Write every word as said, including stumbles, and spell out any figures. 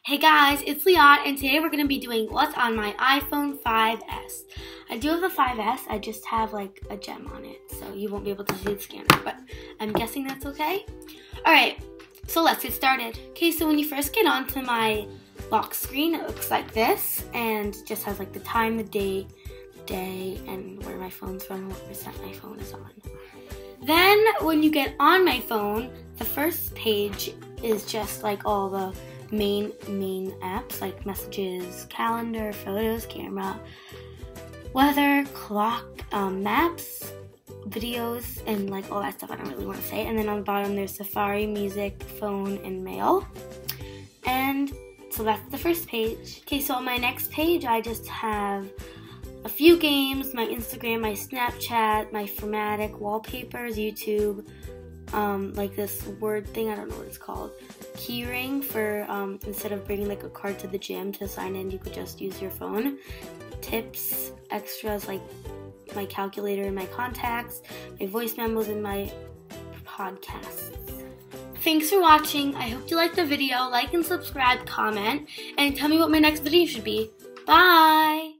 Hey guys, it's Leon, and today we're going to be doing what's on my iPhone five S. I do have a five S, I just have like a gem on it, so you won't be able to see the scanner, but I'm guessing that's okay. Alright, so let's get started. Okay, so when you first get onto my lock screen, it looks like this, and just has like the time, the date, day, and where my phone's from, what percent my phone is on. Then, when you get on my phone, the first page is just like all the main main apps like messages, calendar, photos, camera, weather, clock, um, maps, videos, and like all that stuff I don't really want to say. And then on the bottom there's Safari, music, phone, and mail. And so that's the first page. Okay, so on my next page I just have a few games, my Instagram, my Snapchat, my Formatic, wallpapers, YouTube, um, like this word thing, I don't know what it's called, keyring for um, instead of bringing like a card to the gym to sign in, you could just use your phone. Tips, extras like my calculator and my contacts, my voice memos, and my podcasts. Thanks for watching. I hope you liked the video. Like and subscribe, comment, and tell me what my next video should be. Bye!